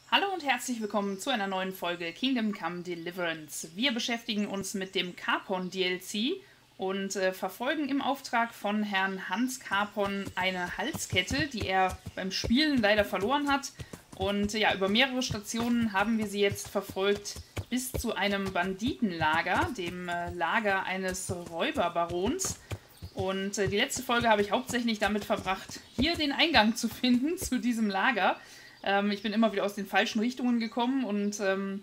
Hallo und herzlich willkommen zu einer neuen Folge Kingdom Come Deliverance. Wir beschäftigen uns mit dem Capon DLC und verfolgen im Auftrag von Herrn Hans Capon eine Halskette, die er beim Spielen leider verloren hat. Und ja, über mehrere Stationen haben wir sie jetzt verfolgt bis zu einem Banditenlager, dem Lager eines Räuberbarons. Und die letzte Folge habe ich hauptsächlich damit verbracht, hier den Eingang zu finden zu diesem Lager. Ich bin immer wieder aus den falschen Richtungen gekommen und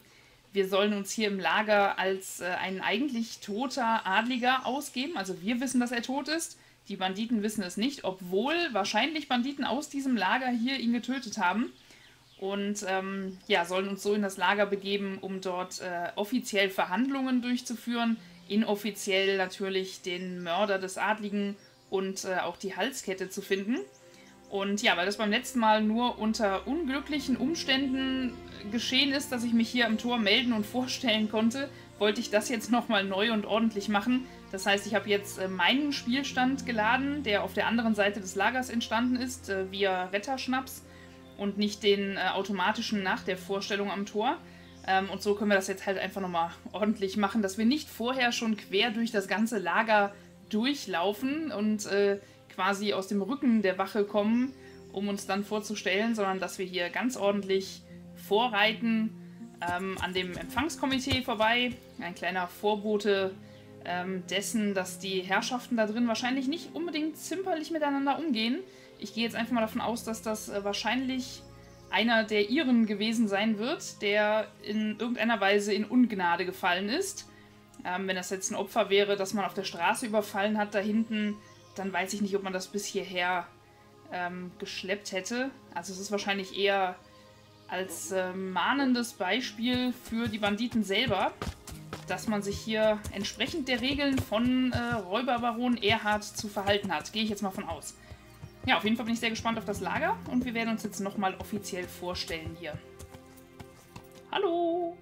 wir sollen uns hier im Lager als ein eigentlich toter Adliger ausgeben. Also wir wissen, dass er tot ist. Die Banditen wissen es nicht, obwohl wahrscheinlich Banditen aus diesem Lager hier ihn getötet haben. Und ja, sollen uns so in das Lager begeben, um dort offiziell Verhandlungen durchzuführen. Inoffiziell natürlich den Mörder des Adligen und auch die Halskette zu finden. Und ja, weil das beim letzten Mal nur unter unglücklichen Umständen geschehen ist, dass ich mich hier am Tor melden und vorstellen konnte, wollte ich das jetzt nochmal neu und ordentlich machen. Das heißt, ich habe jetzt meinen Spielstand geladen, der auf der anderen Seite des Lagers entstanden ist, via Retterschnaps und nicht den automatischen nach der Vorstellung am Tor. Und so können wir das jetzt halt einfach nochmal ordentlich machen, dass wir nicht vorher schon quer durch das ganze Lager durchlaufen und quasi aus dem Rücken der Wache kommen, um uns dann vorzustellen, sondern dass wir hier ganz ordentlich vorreiten an dem Empfangskomitee vorbei. Ein kleiner Vorbote dessen, dass die Herrschaften da drin wahrscheinlich nicht unbedingt zimperlich miteinander umgehen. Ich gehe jetzt einfach mal davon aus, dass das wahrscheinlich einer der Iren gewesen sein wird, der in irgendeiner Weise in Ungnade gefallen ist. Wenn das jetzt ein Opfer wäre, das man auf der Straße überfallen hat, da hinten, dann weiß ich nicht, ob man das bis hierher geschleppt hätte. Also es ist wahrscheinlich eher als mahnendes Beispiel für die Banditen selber, dass man sich hier entsprechend der Regeln von Räuberbaron Erhard zu verhalten hat. Gehe ich jetzt mal von aus. Ja, auf jeden Fall bin ich sehr gespannt auf das Lager und wir werden uns jetzt nochmal offiziell vorstellen hier. Hallo!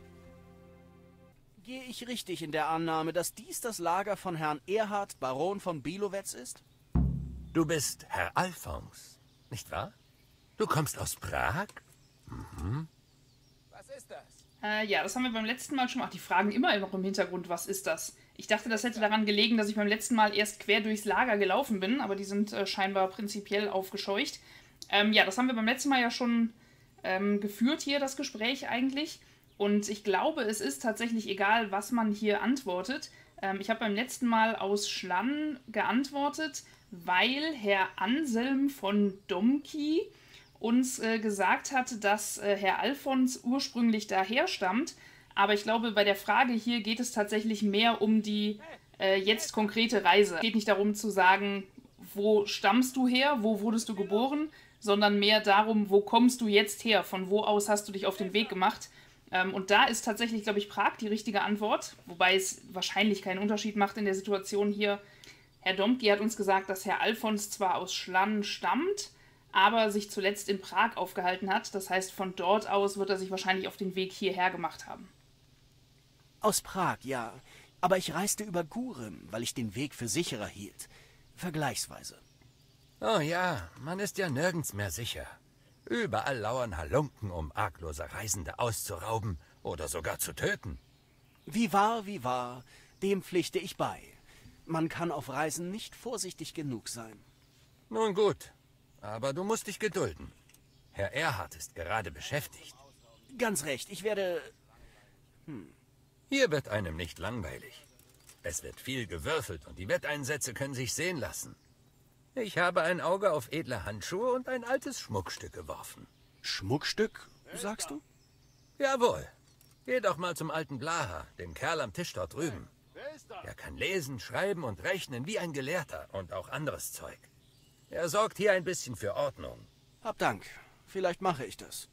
Gehe ich richtig in der Annahme, dass dies das Lager von Herrn Erhard, Baron von Bilowetz ist? Du bist Herr Alphons, nicht wahr? Du kommst aus Prag? Mhm. Was ist das? Ja, das haben wir beim letzten Mal schon. Ach, die fragen immer noch im Hintergrund, was ist das? Ich dachte, das hätte daran gelegen, dass ich beim letzten Mal erst quer durchs Lager gelaufen bin, aber die sind scheinbar prinzipiell aufgescheucht. Ja, das haben wir beim letzten Mal ja schon geführt hier, das Gespräch eigentlich. Und ich glaube, es ist tatsächlich egal, was man hier antwortet. Ich habe beim letzten Mal aus Schlann geantwortet, weil Herr Anselm von Domki uns gesagt hat, dass Herr Alphons ursprünglich daher stammt. Aber ich glaube, bei der Frage hier geht es tatsächlich mehr um die jetzt konkrete Reise. Es geht nicht darum zu sagen, wo stammst du her, wo wurdest du geboren, sondern mehr darum, wo kommst du jetzt her, von wo aus hast du dich auf den Weg gemacht. Und da ist tatsächlich, glaube ich, Prag die richtige Antwort, wobei es wahrscheinlich keinen Unterschied macht in der Situation hier. Herr Domki hat uns gesagt, dass Herr Alphons zwar aus Schlann stammt, aber sich zuletzt in Prag aufgehalten hat. Das heißt, von dort aus wird er sich wahrscheinlich auf den Weg hierher gemacht haben. Aus Prag, ja. Aber ich reiste über Gurem, weil ich den Weg für sicherer hielt. Vergleichsweise. Oh ja, man ist ja nirgends mehr sicher. Überall lauern Halunken, um arglose Reisende auszurauben oder sogar zu töten. Wie wahr, dem pflichte ich bei. Man kann auf Reisen nicht vorsichtig genug sein. Nun gut, aber du musst dich gedulden. Herr Erhard ist gerade beschäftigt. Ganz recht, ich werde... Hier wird einem nicht langweilig. Es wird viel gewürfelt und die Wetteinsätze können sich sehen lassen. Ich habe ein Auge auf edle Handschuhe und ein altes Schmuckstück geworfen. Schmuckstück, sagst du? Jawohl. Geh doch mal zum alten Blaha, den Kerl am Tisch dort drüben. Er kann lesen, schreiben und rechnen wie ein Gelehrter und auch anderes Zeug. Er sorgt hier ein bisschen für Ordnung. Hab Dank. Vielleicht mache ich das.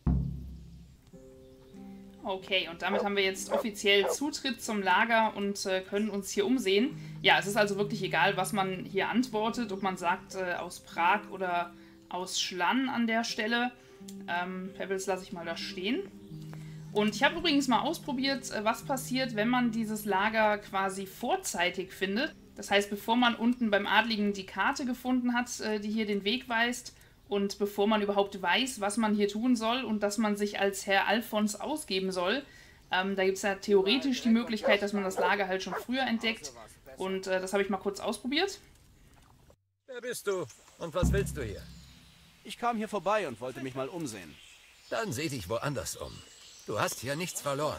Okay, und damit haben wir jetzt offiziell Zutritt zum Lager und können uns hier umsehen. Ja, es ist also wirklich egal, was man hier antwortet, ob man sagt aus Prag oder aus Schlann an der Stelle. Pebbles lasse ich mal da stehen. Und ich habe übrigens mal ausprobiert, was passiert, wenn man dieses Lager quasi vorzeitig findet. Das heißt, bevor man unten beim Adligen die Karte gefunden hat, die hier den Weg weist Und bevor man überhaupt weiß, was man hier tun soll und dass man sich als Herr Alphons ausgeben soll, da gibt es ja theoretisch die Möglichkeit, dass man das Lager halt schon früher entdeckt. Und das habe ich mal kurz ausprobiert. Wer bist du und was willst du hier? Ich kam hier vorbei und wollte mich mal umsehen. Dann seh dich woanders um. Du hast hier nichts verloren.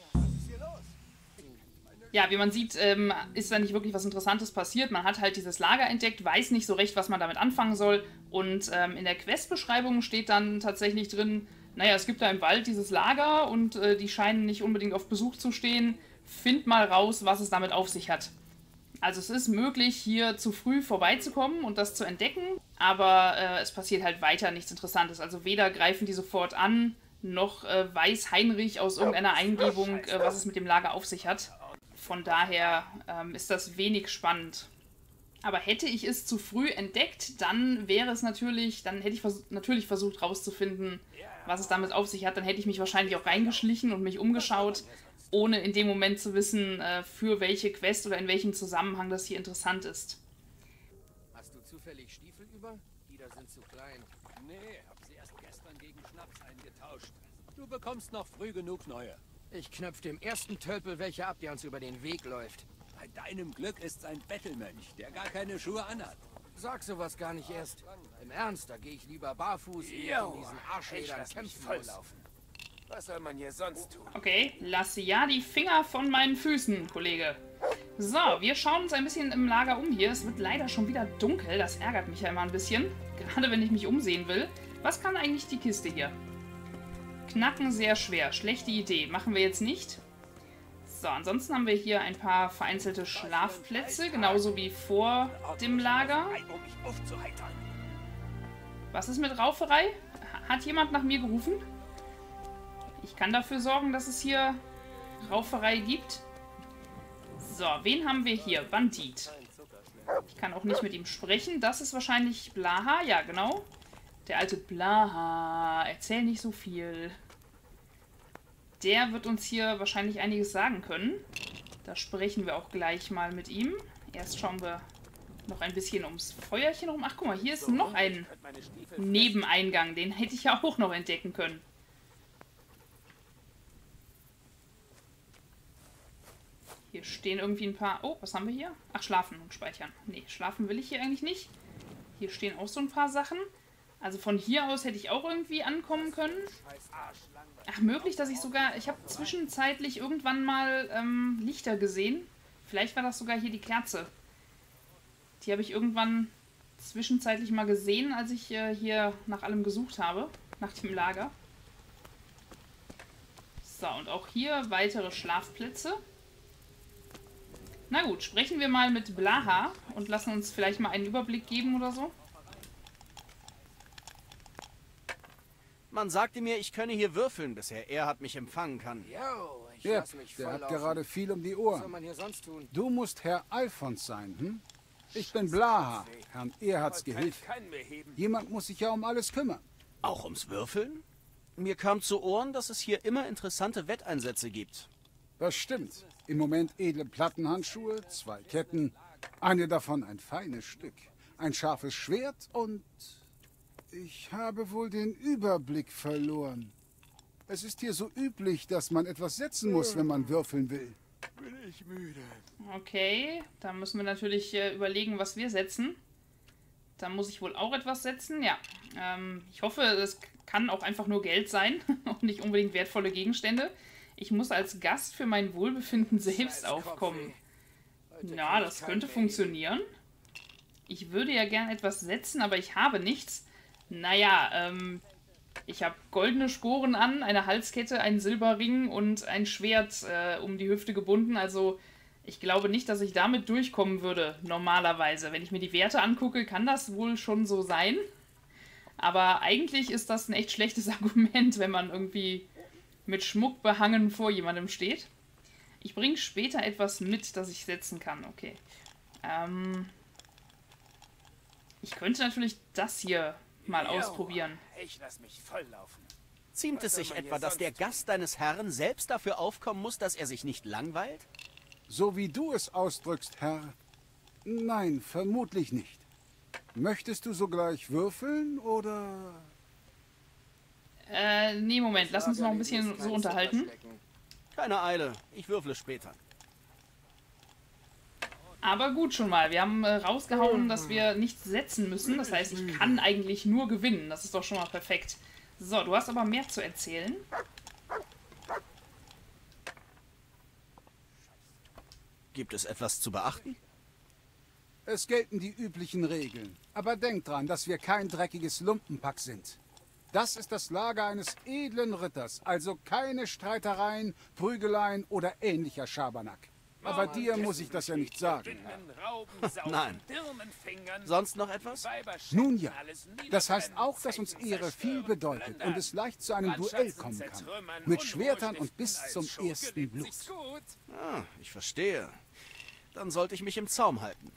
Ja, wie man sieht, ist da nicht wirklich was Interessantes passiert. Man hat halt dieses Lager entdeckt, weiß nicht so recht, was man damit anfangen soll. Und in der Questbeschreibung steht dann tatsächlich drin, naja, es gibt da im Wald dieses Lager und die scheinen nicht unbedingt auf Besuch zu stehen. Find mal raus, was es damit auf sich hat. Also es ist möglich, hier zu früh vorbeizukommen und das zu entdecken, aber es passiert halt weiter nichts Interessantes. Also weder greifen die sofort an, noch weiß Heinrich aus irgendeiner Eingebung, was es mit dem Lager auf sich hat. Von daher ist das wenig spannend. Aber hätte ich es zu früh entdeckt, dann wäre es natürlich, dann hätte ich natürlich versucht rauszufinden, was es damit auf sich hat. Dann hätte ich mich wahrscheinlich auch reingeschlichen und mich umgeschaut, ohne in dem Moment zu wissen, für welche Quest oder in welchem Zusammenhang das hier interessant ist. Hast du zufällig Stiefel über? Die da sind zu klein. Nee, hab sie erst gestern gegen Schnaps eingetauscht. Du bekommst noch früh genug neue. Ich knöpf dem ersten Tölpel welche ab, der uns über den Weg läuft. Bei deinem Glück ist's ein Bettelmönch, der gar keine Schuhe anhat. Sag sowas gar nicht erst. Im Ernst, da gehe ich lieber barfuß und in diesen Arschledern kämpfen laufen. Was soll man hier sonst tun? Okay, lasse ja die Finger von meinen Füßen, Kollege. So, wir schauen uns ein bisschen im Lager um hier. Es wird leider schon wieder dunkel, das ärgert mich ja immer ein bisschen. Gerade wenn ich mich umsehen will. Was kann eigentlich die Kiste hier? Knacken sehr schwer, schlechte Idee. Machen wir jetzt nicht. So, ansonsten haben wir hier ein paar vereinzelte Schlafplätze, genauso wie vor dem Lager. Was ist mit Rauferei? Hat jemand nach mir gerufen? Ich kann dafür sorgen, dass es hier Rauferei gibt. So, wen haben wir hier? Bandit. Ich kann auch nicht mit ihm sprechen. Das ist wahrscheinlich Blaha. Ja, genau. Der alte Blaha. Erzähl nicht so viel. Der wird uns hier wahrscheinlich einiges sagen können. Da sprechen wir auch gleich mal mit ihm. Erst schauen wir noch ein bisschen ums Feuerchen rum. Ach, guck mal, hier ist noch ein Nebeneingang. Den hätte ich ja auch noch entdecken können. Hier stehen irgendwie ein paar... Oh, was haben wir hier? Ach, schlafen und speichern. Nee, schlafen will ich hier eigentlich nicht. Hier stehen auch so ein paar Sachen. Also von hier aus hätte ich auch irgendwie ankommen können. Ach, möglich, dass ich sogar... Ich habe zwischenzeitlich irgendwann mal Lichter gesehen. Vielleicht war das sogar hier die Kerze. Die habe ich irgendwann zwischenzeitlich mal gesehen, als ich hier nach allem gesucht habe. Nach dem Lager. So, und auch hier weitere Schlafplätze. Na gut, sprechen wir mal mit Blaha und lassen uns vielleicht mal einen Überblick geben oder so. Man sagte mir, ich könne hier würfeln, bisher er hat mich empfangen kann. Yo, ich Ja, lass mich der hat volllaufen. gerade viel um die Was soll Ohren. man hier sonst tun? Du musst Herr Alphons sein, hm? Ich bin Blaha, Herrn Erhards Gehilfe. Jemand muss sich ja um alles kümmern. Auch ums Würfeln? Mir kam zu Ohren, dass es hier immer interessante Wetteinsätze gibt. Das stimmt. Im Moment edle Plattenhandschuhe, 2 Ketten, eine davon ein feines Stück, ein scharfes Schwert und... Ich habe wohl den Überblick verloren. Es ist hier so üblich, dass man etwas setzen muss, wenn man würfeln will. Bin ich müde. Okay, da müssen wir natürlich überlegen, was wir setzen. Da muss ich wohl auch etwas setzen. Ja, ich hoffe, es kann auch einfach nur Geld sein und nicht unbedingt wertvolle Gegenstände. Ich muss als Gast für mein Wohlbefinden selbst aufkommen. Na, das könnte funktionieren. Ich würde ja gern etwas setzen, aber ich habe nichts. Naja, ich habe goldene Sporen an, eine Halskette, einen Silberring und ein Schwert um die Hüfte gebunden. Also ich glaube nicht, dass ich damit durchkommen würde, normalerweise. Wenn ich mir die Werte angucke, kann das wohl schon so sein. Aber eigentlich ist das ein echt schlechtes Argument, wenn man irgendwie mit Schmuck behangen vor jemandem steht. Ich bringe später etwas mit, das ich setzen kann. Okay. Ich könnte natürlich das hier mal ausprobieren. Ich lass mich volllaufen. Ziemt es sich etwa, dass der Gast deines Herrn selbst dafür aufkommen muss, dass er sich nicht langweilt? So wie du es ausdrückst, Herr. Nein, vermutlich nicht. Möchtest du sogleich würfeln oder... Nee, Moment, lass uns noch ein bisschen so unterhalten. Keine Eile, ich würfle später. Aber gut schon mal, wir haben rausgehauen, dass wir nichts setzen müssen. Das heißt, ich kann eigentlich nur gewinnen. Das ist doch schon mal perfekt. So, du hast aber mehr zu erzählen. Gibt es etwas zu beachten? Es gelten die üblichen Regeln. Aber denk dran, dass wir kein dreckiges Lumpenpack sind. Das ist das Lager eines edlen Ritters, also keine Streitereien, Prügeleien oder ähnlicher Schabernack. Aber dir muss ich das ja nicht sagen. Nein. Sonst noch etwas? Nun ja, das heißt auch, dass uns Ehre viel bedeutet und es leicht zu einem Duell kommen kann. Mit Schwertern und bis zum ersten Blut. Ah, ich verstehe. Dann sollte ich mich im Zaum halten.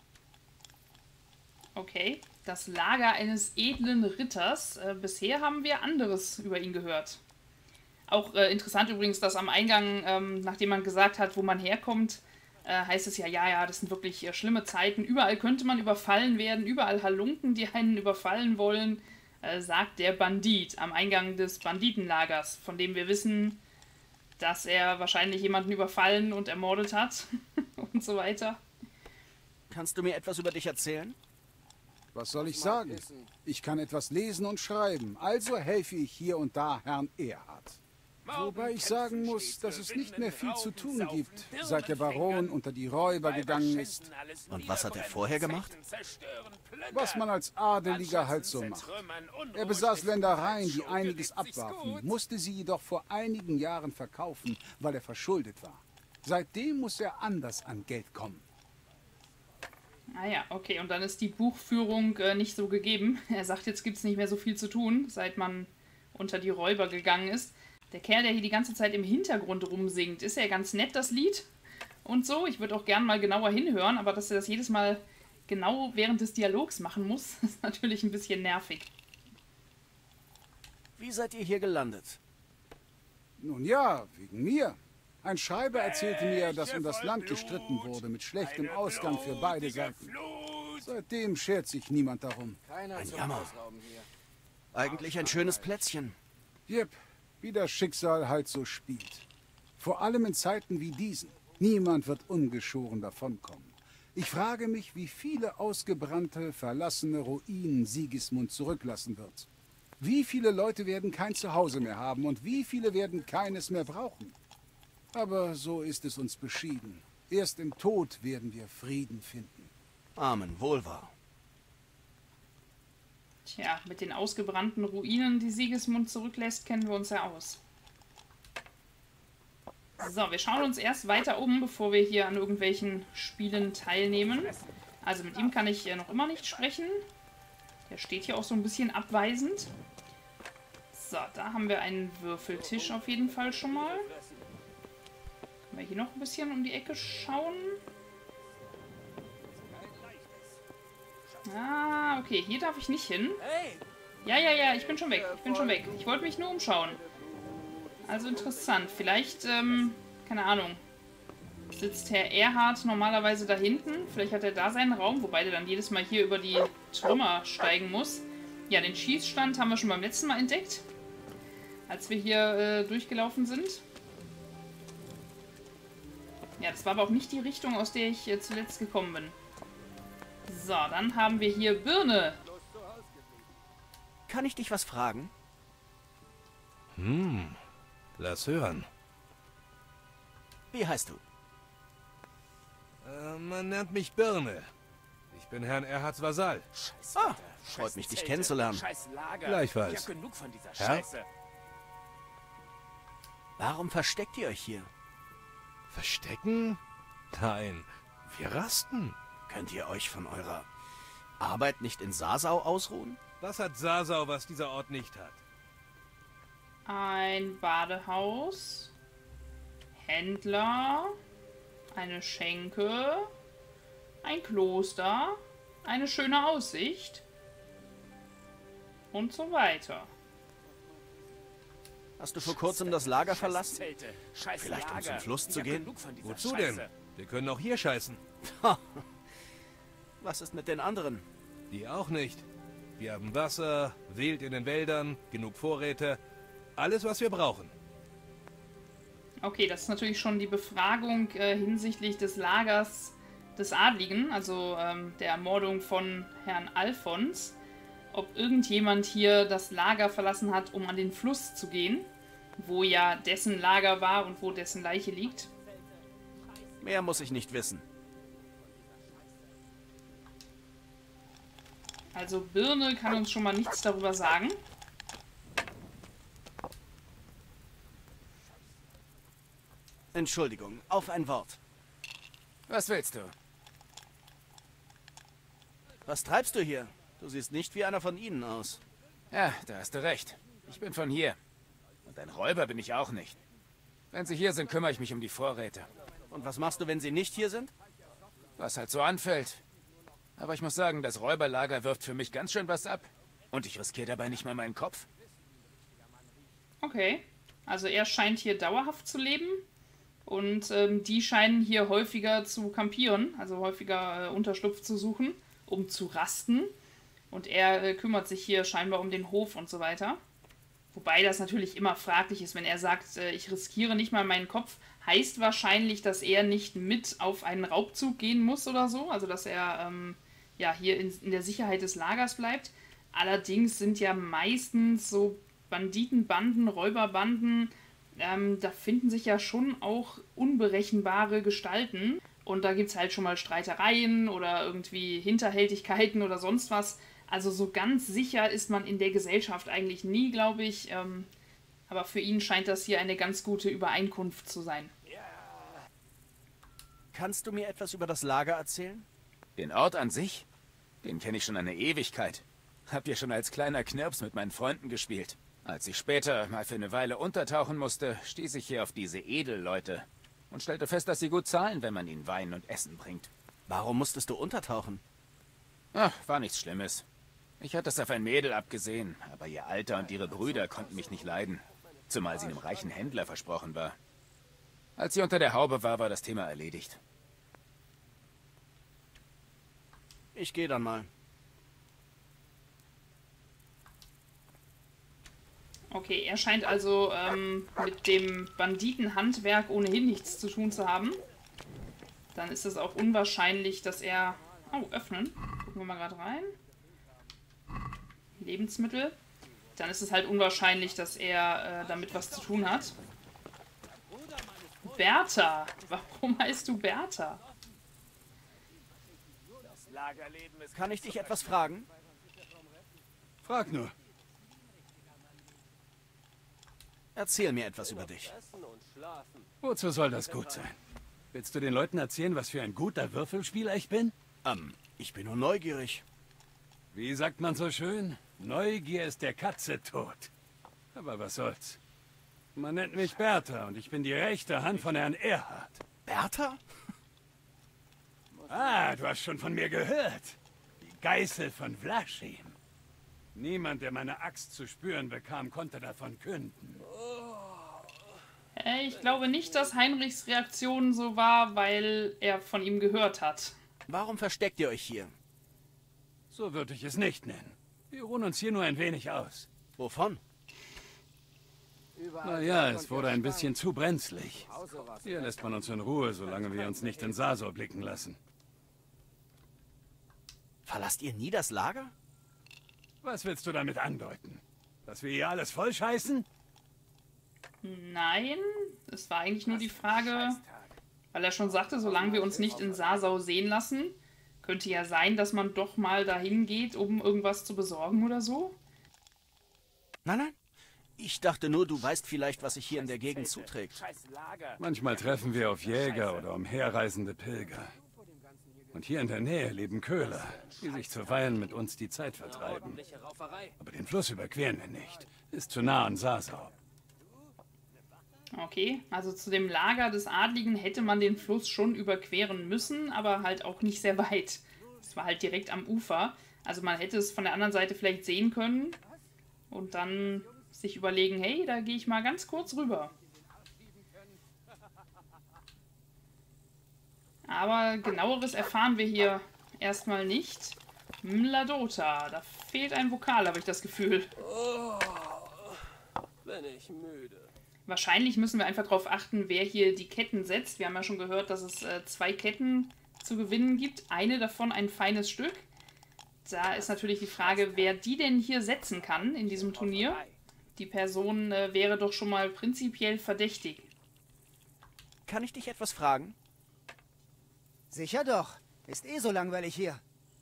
Okay, das Lager eines edlen Ritters. Bisher haben wir anderes über ihn gehört. Auch interessant übrigens, dass am Eingang, nachdem man gesagt hat, wo man herkommt, heißt es ja, das sind wirklich schlimme Zeiten. Überall könnte man überfallen werden, überall Halunken, die einen überfallen wollen, sagt der Bandit am Eingang des Banditenlagers, von dem wir wissen, dass er wahrscheinlich jemanden überfallen und ermordet hat und so weiter. Kannst du mir etwas über dich erzählen? Was soll ich sagen? Ich kann etwas lesen und schreiben, also helfe ich hier und da Herrn Erhard. Wobei ich sagen muss, dass es nicht mehr viel zu tun gibt, seit der Baron unter die Räuber gegangen ist. Und was hat er vorher gemacht? Was man als Adeliger halt so macht. Er besaß Ländereien, die einiges abwarfen, musste sie jedoch vor einigen Jahren verkaufen, weil er verschuldet war. Seitdem muss er anders an Geld kommen. Ah ja, okay, und dann ist die Buchführung nicht so gegeben. Er sagt, jetzt gibt es nicht mehr so viel zu tun, seit man unter die Räuber gegangen ist. Der Kerl, der hier die ganze Zeit im Hintergrund rumsingt, ist ja ganz nett, das Lied und so. Ich würde auch gern mal genauer hinhören, aber dass er das jedes Mal genau während des Dialogs machen muss, ist natürlich ein bisschen nervig. Wie seid ihr hier gelandet? Nun ja, wegen mir. Ein Schreiber erzählte mir, dass um das Land gestritten wurde, mit schlechtem Ausgang für beide Seiten. Seitdem schert sich niemand darum. Ein Jammer. Eigentlich ein schönes Plätzchen. Jep, wie das Schicksal halt so spielt. Vor allem in Zeiten wie diesen. Niemand wird ungeschoren davonkommen. Ich frage mich, wie viele ausgebrannte, verlassene Ruinen Sigismund zurücklassen wird. Wie viele Leute werden kein Zuhause mehr haben und wie viele werden keines mehr brauchen? Aber so ist es uns beschieden. Erst im Tod werden wir Frieden finden. Amen, wohl wahr. Tja, mit den ausgebrannten Ruinen, die Sigismund zurücklässt, kennen wir uns ja aus. So, wir schauen uns erst weiter um, bevor wir hier an irgendwelchen Spielen teilnehmen. Also mit ihm kann ich noch immer nicht sprechen. Der steht hier auch so ein bisschen abweisend. So, da haben wir einen Würfeltisch auf jeden Fall schon mal. Können wir hier noch ein bisschen um die Ecke schauen? Ah, okay, hier darf ich nicht hin. Ja, ich bin schon weg. Ich wollte mich nur umschauen. Also interessant. Vielleicht, keine Ahnung, sitzt Herr Erhard normalerweise da hinten. Vielleicht hat er da seinen Raum, wobei der dann jedes Mal hier über die Trümmer steigen muss. Ja, den Schießstand haben wir schon beim letzten Mal entdeckt, als wir hier durchgelaufen sind. Ja, das war aber auch nicht die Richtung, aus der ich zuletzt gekommen bin. So, dann haben wir hier Birne. Kann ich dich was fragen? Lass hören. Wie heißt du? Man nennt mich Birne. Ich bin Herrn Erhards Vasall. Ah, freut mich, dich kennenzulernen. Gleichfalls. Herr? Warum versteckt ihr euch hier? Verstecken? Nein, wir rasten. Könnt ihr euch von eurer Arbeit nicht in Sasau ausruhen? Was hat Sasau, was dieser Ort nicht hat? Ein Badehaus. Händler. Eine Schenke. Ein Kloster. Eine schöne Aussicht. Und so weiter. Hast du vor kurzem das Lager verlassen? Vielleicht um zum Fluss zu gehen? Wozu denn? Wir können auch hier scheißen. Was ist mit den anderen? Die auch nicht. Wir haben Wasser, Wild in den Wäldern, genug Vorräte. Alles, was wir brauchen. Okay, das ist natürlich schon die Befragung hinsichtlich des Lagers des Adligen, also der Ermordung von Herrn Alfons. Ob irgendjemand hier das Lager verlassen hat, um an den Fluss zu gehen, wo ja dessen Lager war und wo dessen Leiche liegt. Mehr muss ich nicht wissen. Also Birne kann uns schon mal nichts darüber sagen. Entschuldigung, auf ein Wort. Was willst du? Was treibst du hier? Du siehst nicht wie einer von ihnen aus. Ja, da hast du recht. Ich bin von hier. Und ein Räuber bin ich auch nicht. Wenn sie hier sind, kümmere ich mich um die Vorräte. Und was machst du, wenn sie nicht hier sind? Was halt so anfällt. Aber ich muss sagen, das Räuberlager wirft für mich ganz schön was ab. Und ich riskiere dabei nicht mal meinen Kopf. Okay, also er scheint hier dauerhaft zu leben. Und die scheinen hier häufiger zu campieren, also häufiger Unterschlupf zu suchen, um zu rasten. Und er kümmert sich hier scheinbar um den Hof und so weiter. Wobei das natürlich immer fraglich ist, wenn er sagt, ich riskiere nicht mal meinen Kopf, heißt wahrscheinlich, dass er nicht mit auf einen Raubzug gehen muss oder so. Also dass er ja hier in der Sicherheit des Lagers bleibt. Allerdings sind ja meistens so Banditenbanden, Räuberbanden, da finden sich ja schon auch unberechenbare Gestalten. Und da gibt es halt schon mal Streitereien oder irgendwie Hinterhältigkeiten oder sonst was. Also so ganz sicher ist man in der Gesellschaft eigentlich nie, glaube ich. Aber für ihn scheint das hier eine ganz gute Übereinkunft zu sein. Kannst du mir etwas über das Lager erzählen? Den Ort an sich? Den kenne ich schon eine Ewigkeit. Hab hier schon als kleiner Knirps mit meinen Freunden gespielt. Als ich später mal für eine Weile untertauchen musste, stieß ich hier auf diese Edelleute und stellte fest, dass sie gut zahlen, wenn man ihnen Wein und Essen bringt. Warum musstest du untertauchen? Ach, war nichts Schlimmes. Ich hatte es auf ein Mädel abgesehen, aber ihr Alter und ihre Brüder konnten mich nicht leiden. Zumal sie einem reichen Händler versprochen war. Als sie unter der Haube war, war das Thema erledigt. Ich gehe dann mal. Okay, er scheint also mit dem Banditenhandwerk ohnehin nichts zu tun zu haben. Dann ist es auch unwahrscheinlich, dass er... Oh, öffnen. Gucken wir mal gerade rein. Lebensmittel. Dann ist es halt unwahrscheinlich, dass er damit was zu tun hat. Bertha. Warum heißt du Bertha? Kann ich dich etwas fragen? Frag nur. Erzähl mir etwas über dich. Wozu soll das gut sein? Willst du den Leuten erzählen, was für ein guter Würfelspieler ich bin? Ich bin nur neugierig. Wie sagt man so schön? Neugier ist der Katze tot. Aber was soll's? Man nennt mich Bertha und ich bin die rechte Hand von Herrn Erhard. Bertha? Ah, du hast schon von mir gehört. Die Geißel von Vlaschim. Niemand, der meine Axt zu spüren bekam, konnte davon künden. Ich glaube nicht, dass Heinrichs Reaktion so war, weil er von ihm gehört hat. Warum versteckt ihr euch hier? So würde ich es nicht nennen. Wir ruhen uns hier nur ein wenig aus. Wovon? Naja, es wurde ein bisschen zu brenzlig. Hier lässt man uns in Ruhe, solange wir uns nicht in Sasor blicken lassen. Verlasst ihr nie das Lager? Was willst du damit andeuten? Dass wir hier alles vollscheißen? Nein, es war eigentlich nur die Frage, weil er schon sagte, solange wir uns nicht in Sasau sehen lassen, könnte ja sein, dass man doch mal dahin geht, um irgendwas zu besorgen oder so. Nein, nein. Ich dachte nur, du weißt vielleicht, was sich hier in der Gegend zuträgt. Manchmal treffen wir auf Jäger oder umherreisende Pilger. Und hier in der Nähe leben Köhler, die sich zuweilen mit uns die Zeit vertreiben. Aber den Fluss überqueren wir nicht. Ist zu nah an Sasau. Okay, also zu dem Lager des Adligen hätte man den Fluss schon überqueren müssen, aber halt auch nicht sehr weit. Es war halt direkt am Ufer. Also man hätte es von der anderen Seite vielleicht sehen können und dann sich überlegen, hey, da gehe ich mal ganz kurz rüber. Aber genaueres erfahren wir hier erstmal nicht. Mladota. Da fehlt ein Vokal, habe ich das Gefühl. Oh, bin ich müde. Wahrscheinlich müssen wir einfach darauf achten, wer hier die Ketten setzt. Wir haben ja schon gehört, dass es 2 Ketten zu gewinnen gibt. Eine davon ein feines Stück. Da ist natürlich die Frage, wer die denn hier setzen kann in diesem Turnier. Die Person wäre doch schon mal prinzipiell verdächtig. Kann ich dich etwas fragen? Sicher doch. Ist eh so langweilig hier.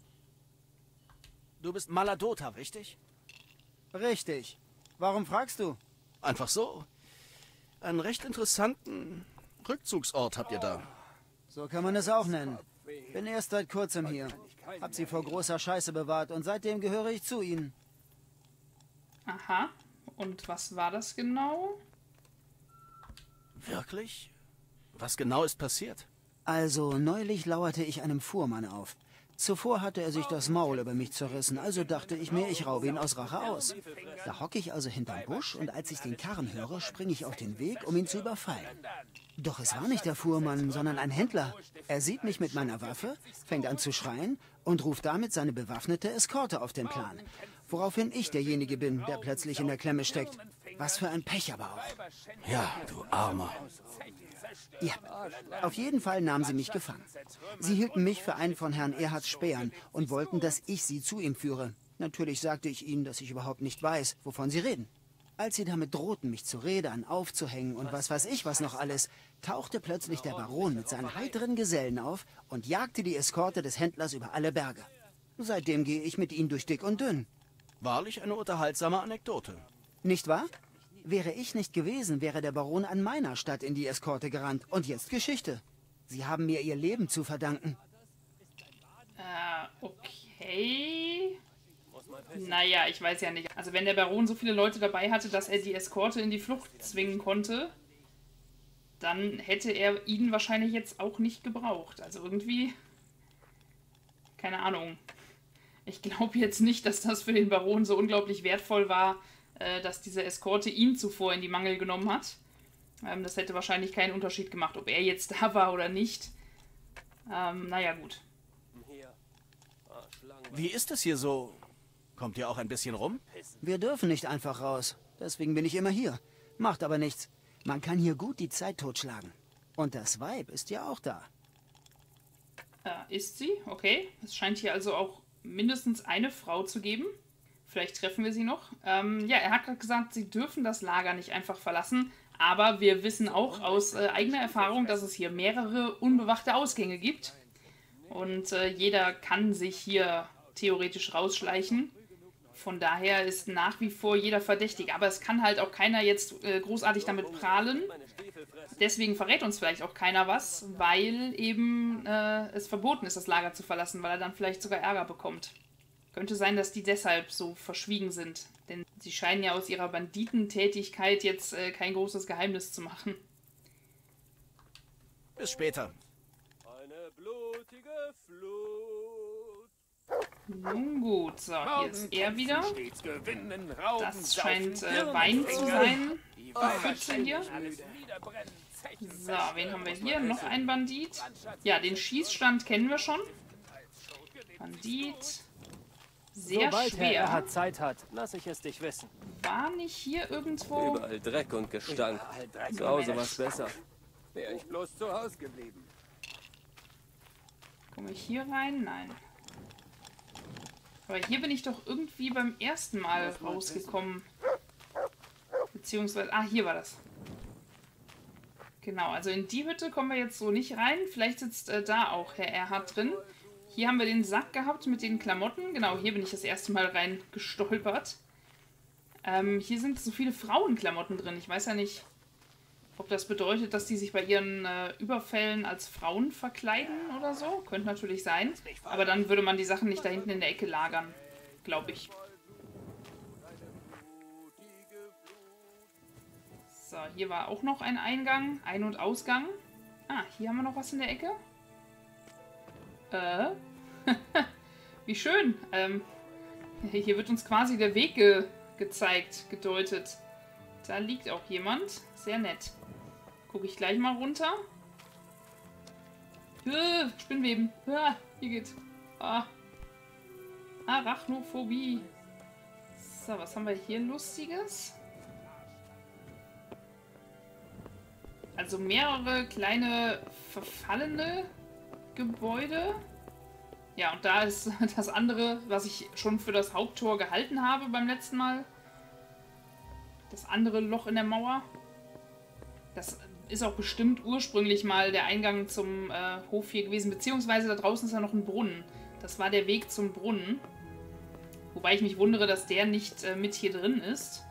Du bist Mladota, richtig? Richtig. Warum fragst du? Einfach so. Einen recht interessanten Rückzugsort habt ihr da. So kann man es auch nennen. Bin erst seit kurzem hier. Hab sie vor großer Scheiße bewahrt und seitdem gehöre ich zu ihnen. Aha. Und was war das genau? Wirklich? Was genau ist passiert? Also, neulich lauerte ich einem Fuhrmann auf. Zuvor hatte er sich das Maul über mich zerrissen, also dachte ich mir, ich raube ihn aus Rache aus. Da hocke ich also hinterm Busch und als ich den Karren höre, springe ich auf den Weg, um ihn zu überfallen. Doch es war nicht der Fuhrmann, sondern ein Händler. Er sieht mich mit meiner Waffe, fängt an zu schreien und ruft damit seine bewaffnete Eskorte auf den Plan. Woraufhin ich derjenige bin, der plötzlich in der Klemme steckt. Was für ein Pech aber auch. Ja, du Armer. Ja, auf jeden Fall nahmen sie mich gefangen. Sie hielten mich für einen von Herrn Erhards Spähern und wollten, dass ich sie zu ihm führe. Natürlich sagte ich ihnen, dass ich überhaupt nicht weiß, wovon sie reden. Als sie damit drohten, mich zu rädern, aufzuhängen und was weiß ich was noch alles, tauchte plötzlich der Baron mit seinen heiteren Gesellen auf und jagte die Eskorte des Händlers über alle Berge. Seitdem gehe ich mit ihnen durch dick und dünn. Wahrlich eine unterhaltsame Anekdote. Nicht wahr? Wäre ich nicht gewesen, wäre der Baron an meiner Stadt in die Eskorte gerannt. Und jetzt Geschichte. Sie haben mir ihr Leben zu verdanken. Okay. Naja, ich weiß ja nicht. Also wenn der Baron so viele Leute dabei hatte, dass er die Eskorte in die Flucht zwingen konnte, dann hätte er ihn wahrscheinlich jetzt auch nicht gebraucht. Also irgendwie, keine Ahnung. Ich glaube jetzt nicht, dass das für den Baron so unglaublich wertvoll war, dass diese Eskorte ihn zuvor in die Mangel genommen hat. Das hätte wahrscheinlich keinen Unterschied gemacht, ob er jetzt da war oder nicht. Naja, gut. Wie ist es hier so? Kommt ihr auch ein bisschen rum? Wir dürfen nicht einfach raus. Deswegen bin ich immer hier. Macht aber nichts. Man kann hier gut die Zeit totschlagen. Und das Weib ist ja auch da. Ist sie? Okay. Es scheint hier also auch mindestens eine Frau zu geben. Vielleicht treffen wir sie noch. Ja, er hat gerade gesagt, sie dürfen das Lager nicht einfach verlassen. Aber wir wissen auch aus eigener Erfahrung, dass es hier mehrere unbewachte Ausgänge gibt. Und jeder kann sich hier theoretisch rausschleichen. Von daher ist nach wie vor jeder verdächtig. Aber es kann halt auch keiner jetzt großartig damit prahlen. Deswegen verrät uns vielleicht auch keiner was, weil eben es verboten ist, das Lager zu verlassen, weil er dann vielleicht sogar Ärger bekommt. Könnte sein, dass die deshalb so verschwiegen sind. Denn sie scheinen ja aus ihrer Banditentätigkeit jetzt kein großes Geheimnis zu machen. Bis später. Eine blutige Flut. Nun gut, so, hier ist er wieder. Das scheint Wein zu sein. Die Pfütze hier. So, wen haben wir hier? Noch ein Bandit. Ja, den Schießstand kennen wir schon. Bandit. Sehr Sobald Herr schwer. Erhard Zeit hat, lass ich es dich wissen. War nicht hier irgendwo... Überall Dreck und Gestank. Zu Hause war's besser. Wäre ich bloß zu Hause geblieben. Komme ich hier rein? Nein. Aber hier bin ich doch irgendwie beim ersten Mal rausgekommen. Beziehungsweise... Ah, hier war das. Genau, also in die Hütte kommen wir jetzt so nicht rein. Vielleicht sitzt da auch Herr Erhard drin. Hier haben wir den Sack gehabt mit den Klamotten. Genau, hier bin ich das erste Mal rein gestolpert. Hier sind so viele Frauenklamotten drin. Ich weiß ja nicht, ob das bedeutet, dass die sich bei ihren Überfällen als Frauen verkleiden oder so. Könnte natürlich sein. Aber dann würde man die Sachen nicht da hinten in der Ecke lagern, glaube ich. So, hier war auch noch ein Eingang, Ein- und Ausgang. Ah, hier haben wir noch was in der Ecke. Wie schön. Hier wird uns quasi der Weg gezeigt, gedeutet. Da liegt auch jemand. Sehr nett. Gucke ich gleich mal runter. Spinnweben. Hier geht's. Ah. Arachnophobie. So, was haben wir hier Lustiges? Also mehrere kleine verfallene Gebäude. Ja, und da ist das andere, was ich schon für das Haupttor gehalten habe beim letzten Mal. Das andere Loch in der Mauer. Das ist auch bestimmt ursprünglich mal der Eingang zum Hof hier gewesen. Beziehungsweise da draußen ist ja noch ein Brunnen. Das war der Weg zum Brunnen. Wobei ich mich wundere, dass der nicht mit hier drin ist.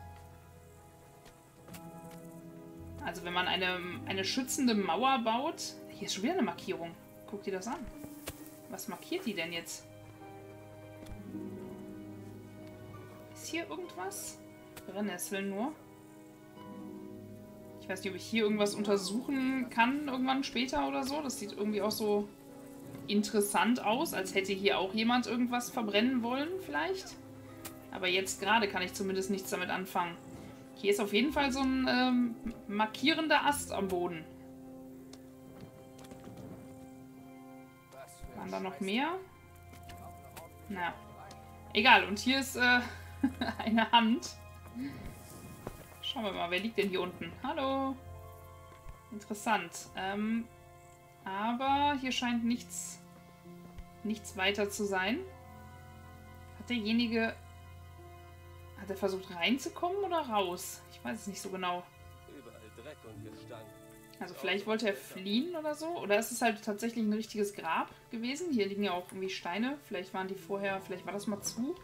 Also wenn man eine schützende Mauer baut... Hier ist schon wieder eine Markierung. Guck dir das an. Was markiert die denn jetzt? Ist hier irgendwas? Brennnesseln nur. Ich weiß nicht, ob ich hier irgendwas untersuchen kann irgendwann später oder so. Das sieht irgendwie auch so interessant aus, als hätte hier auch jemand irgendwas verbrennen wollen vielleicht. Aber jetzt gerade kann ich zumindest nichts damit anfangen. Hier ist auf jeden Fall so ein markierender Ast am Boden. Waren da noch mehr? Na, egal. Und hier ist eine Hand. Schauen wir mal, wer liegt denn hier unten? Hallo. Interessant. Aber hier scheint nichts weiter zu sein. Hat derjenige... Hat er versucht reinzukommen oder raus? Ich weiß es nicht so genau. Überall Dreck und Gestank. Also vielleicht wollte er fliehen oder so. Oder ist es halt tatsächlich ein richtiges Grab gewesen? Hier liegen ja auch irgendwie Steine. Vielleicht waren die vorher... Vielleicht war das mal zu.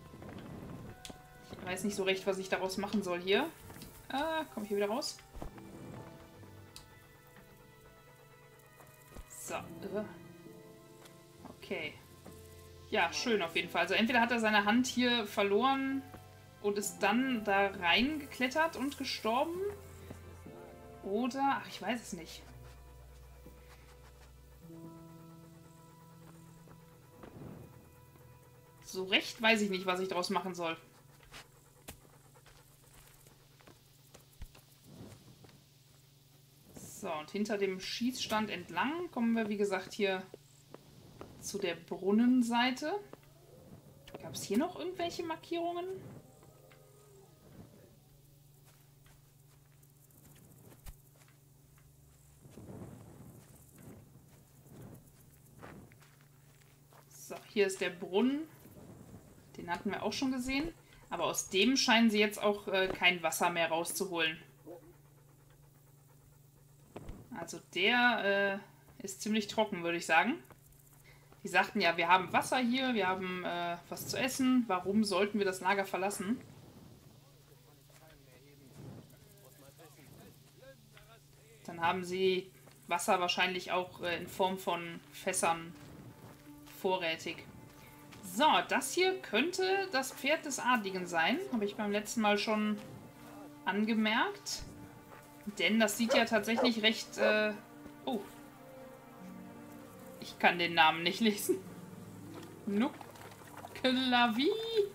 Ich weiß nicht so recht, was ich daraus machen soll hier. Komme ich hier wieder raus? So. Okay. Ja, schön auf jeden Fall. Also entweder hat er seine Hand hier verloren und ist dann da reingeklettert und gestorben. Oder... Ach, ich weiß es nicht. So recht weiß ich nicht, was ich daraus machen soll. So, und hinter dem Schießstand entlang kommen wir, wie gesagt, hier zu der Brunnenseite. Gab es hier noch irgendwelche Markierungen? So, hier ist der Brunnen. Den hatten wir auch schon gesehen. Aber aus dem scheinen sie jetzt auch kein Wasser mehr rauszuholen. Also der ist ziemlich trocken, würde ich sagen. Die sagten ja, wir haben Wasser hier, wir haben was zu essen. Warum sollten wir das Lager verlassen? Dann haben sie Wasser wahrscheinlich auch in Form von Fässern vorrätig. So, das hier könnte das Pferd des Adligen sein. Habe ich beim letzten Mal schon angemerkt. Denn das sieht ja tatsächlich recht... Oh. Ich kann den Namen nicht lesen. Nuklavi.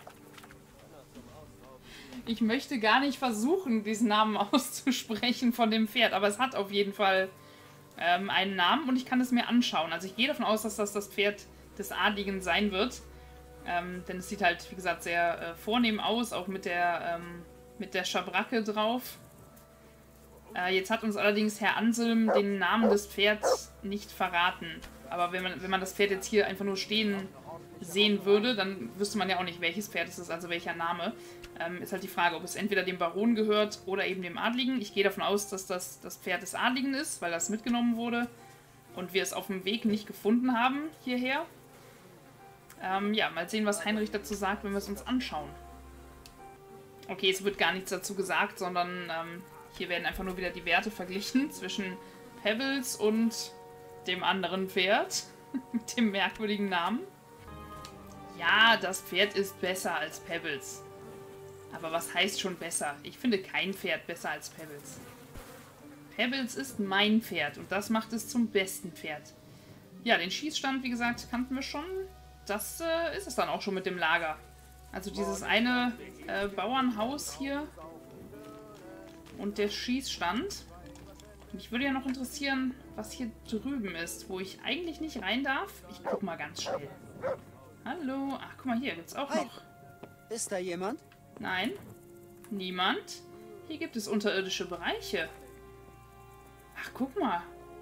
Ich möchte gar nicht versuchen, diesen Namen auszusprechen von dem Pferd. Aber es hat auf jeden Fall einen Namen und ich kann es mir anschauen. Also ich gehe davon aus, dass das das Pferd des Adligen sein wird. Denn es sieht halt, wie gesagt, sehr vornehm aus. Auch mit der Schabracke drauf. Jetzt hat uns allerdings Herr Anselm den Namen des Pferds nicht verraten. Aber wenn man das Pferd jetzt hier einfach nur stehen sehen würde, dann wüsste man ja auch nicht, welches Pferd es ist, also welcher Name. Ist halt die Frage, ob es entweder dem Baron gehört oder eben dem Adligen. Ich gehe davon aus, dass das das Pferd des Adligen ist, weil das mitgenommen wurde und wir es auf dem Weg nicht gefunden haben hierher. Ja, mal sehen, was Heinrich dazu sagt, wenn wir es uns anschauen. Okay, es wird gar nichts dazu gesagt, sondern hier werden einfach nur wieder die Werte verglichen zwischen Pebbles und dem anderen Pferd mit dem merkwürdigen Namen. Ja, das Pferd ist besser als Pebbles. Aber was heißt schon besser? Ich finde kein Pferd besser als Pebbles. Pebbles ist mein Pferd und das macht es zum besten Pferd. Ja, den Schießstand, wie gesagt, kannten wir schon. Das ist es dann auch schon mit dem Lager. Also dieses eine Bauernhaus hier und der Schießstand. Mich würde ja noch interessieren, was hier drüben ist, wo ich eigentlich nicht rein darf. Ich guck mal ganz schnell. Hallo. Ach, guck mal, hier gibt's auch Hi. noch. Ist da jemand? Nein. Niemand. Hier gibt es unterirdische Bereiche. Ach, guck mal.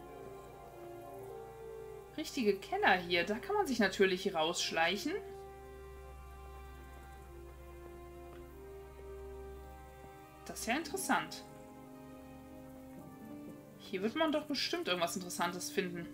Richtige Keller hier. Da kann man sich natürlich rausschleichen. Das ist ja interessant. Hier wird man doch bestimmt irgendwas Interessantes finden.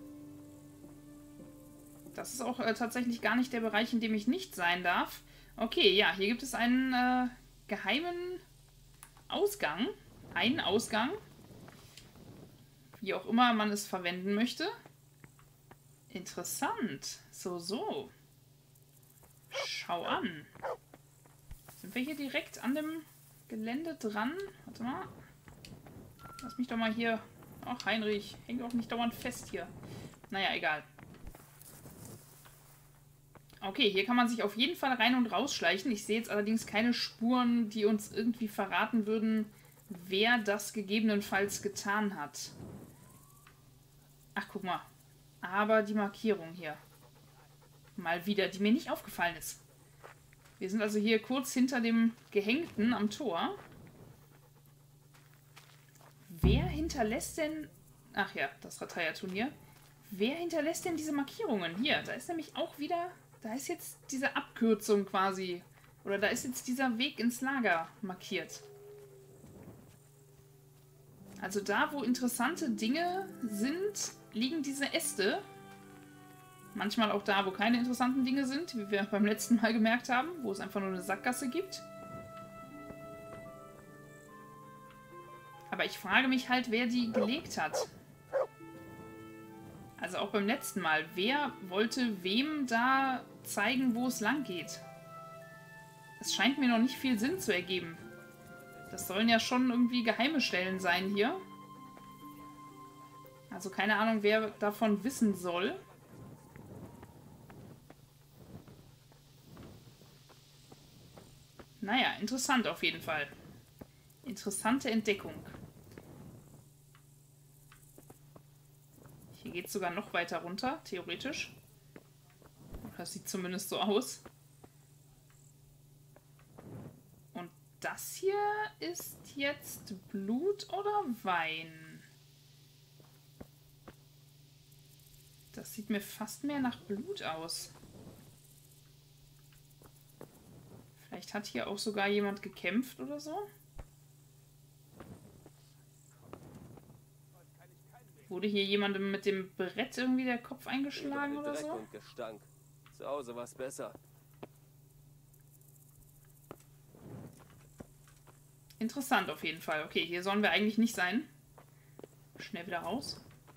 Das ist auch tatsächlich gar nicht der Bereich, in dem ich nicht sein darf. Okay, ja, hier gibt es einen geheimen Ausgang. Einen Ausgang. Wie auch immer man es verwenden möchte. Interessant. So, so. Schau an. Sind wir hier direkt an dem Gelände dran? Warte mal. Lass mich doch mal hier... Ach, Heinrich. Häng doch nicht dauernd fest hier. Naja, egal. Okay, hier kann man sich auf jeden Fall rein und rausschleichen. Ich sehe jetzt allerdings keine Spuren, die uns irgendwie verraten würden, wer das gegebenenfalls getan hat. Ach, guck mal. Aber die Markierung hier. Mal wieder, die mir nicht aufgefallen ist. Wir sind also hier kurz hinter dem Gehängten am Tor. Wer hinterlässt denn... Ach ja, das Rataja-Turnier. Wer hinterlässt denn diese Markierungen? Hier, da ist nämlich auch wieder... Da ist jetzt diese Abkürzung quasi. Oder da ist jetzt dieser Weg ins Lager markiert. Also da, wo interessante Dinge sind, liegen diese Äste. Manchmal auch da, wo keine interessanten Dinge sind, wie wir beim letzten Mal gemerkt haben, wo es einfach nur eine Sackgasse gibt. Aber ich frage mich halt, wer die gelegt hat. Also auch beim letzten Mal. Wer wollte wem da zeigen, wo es lang geht? Es scheint mir noch nicht viel Sinn zu ergeben. Das sollen ja schon irgendwie geheime Stellen sein hier. Also keine Ahnung, wer davon wissen soll. Naja, interessant auf jeden Fall. Interessante Entdeckung. Hier geht es sogar noch weiter runter, theoretisch. Das sieht zumindest so aus. Und das hier ist jetzt Blut oder Wein? Das sieht mir fast mehr nach Blut aus. Vielleicht hat hier auch sogar jemand gekämpft oder so. Wurde hier jemandem mit dem Brett irgendwie der Kopf eingeschlagen oder so? Und Gestank. Zu Hause war's besser. Interessant auf jeden Fall. Okay, hier sollen wir eigentlich nicht sein. Schnell wieder raus.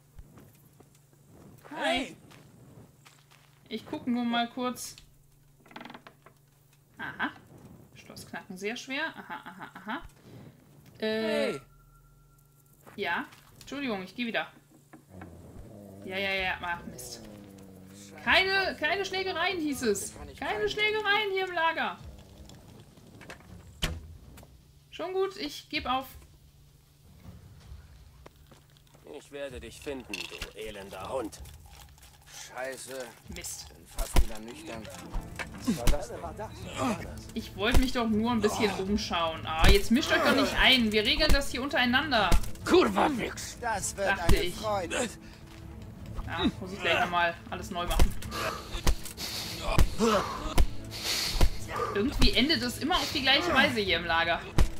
Hi! Ich gucke nur mal kurz. Aha. Schloss knacken sehr schwer. Aha, aha, aha. Hey! Ja. Entschuldigung, ich gehe wieder. Ja, ja, ja. Ach, Mist. Keine Schlägereien, hieß es. Keine Schlägereien hier im Lager. Schon gut, ich gebe auf. Ich werde dich finden, du elender Hund. Scheiße. Mist. Bin fast wieder nüchtern. Ich wollte mich doch nur ein bisschen umschauen. Ah, jetzt mischt euch doch nicht ein. Wir regeln das hier untereinander. Kurva nix. Das wird Dachte eine ich. Freude. Ja, muss ich gleich nochmal alles neu machen. Irgendwie endet es immer auf die gleiche Weise hier im Lager.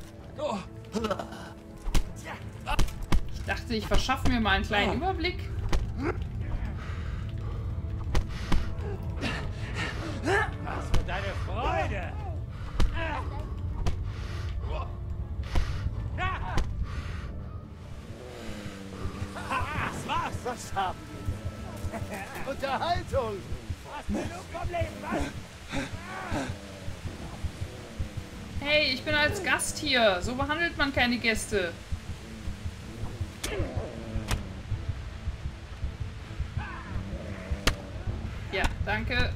Ich dachte, ich verschaffe mir mal einen kleinen Überblick. Was für deine Freude! Was haben wir hier? Unterhaltung! Hast genug vom Leben, was? Hey, ich bin als Gast hier. So behandelt man keine Gäste. Ja, danke.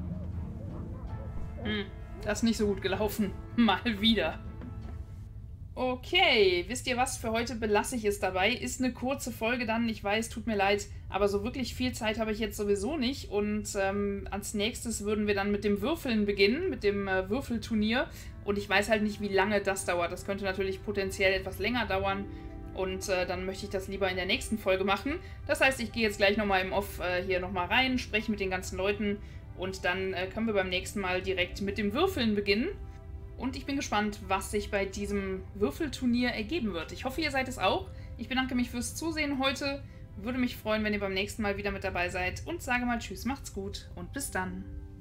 Das ist nicht so gut gelaufen. Mal wieder. Okay, wisst ihr was? Für heute belasse ich es dabei. Ist eine kurze Folge dann, ich weiß, tut mir leid, aber so wirklich viel Zeit habe ich jetzt sowieso nicht. Und als nächstes würden wir dann mit dem Würfeln beginnen, mit dem Würfelturnier. Und ich weiß halt nicht, wie lange das dauert. Das könnte natürlich potenziell etwas länger dauern. Und dann möchte ich das lieber in der nächsten Folge machen. Das heißt, ich gehe jetzt gleich nochmal im Off hier nochmal rein, spreche mit den ganzen Leuten. Und dann können wir beim nächsten Mal direkt mit dem Würfeln beginnen. Und ich bin gespannt, was sich bei diesem Würfelturnier ergeben wird. Ich hoffe, ihr seid es auch. Ich bedanke mich fürs Zusehen heute. Würde mich freuen, wenn ihr beim nächsten Mal wieder mit dabei seid. Und sage mal Tschüss, macht's gut und bis dann.